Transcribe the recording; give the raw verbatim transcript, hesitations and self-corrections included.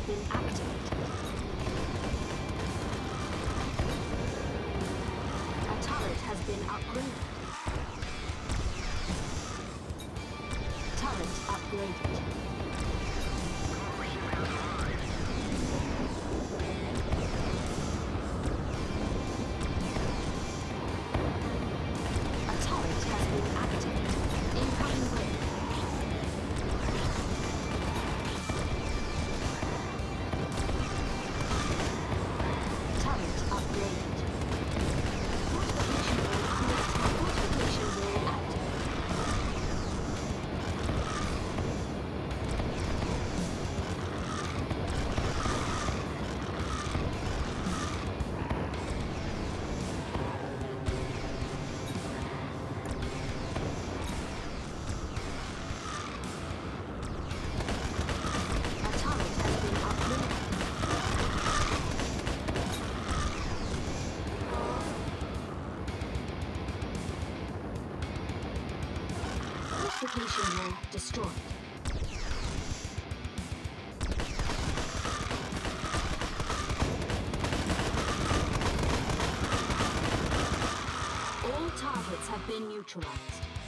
been activated. A turret has been upgraded. Turret upgraded. A turret has been activated. Incoming wave. Turret upgraded. Fortification wall connected. Fortification wall active. A turret has been upgraded. Fortification wall destroyed. All targets have been neutralized.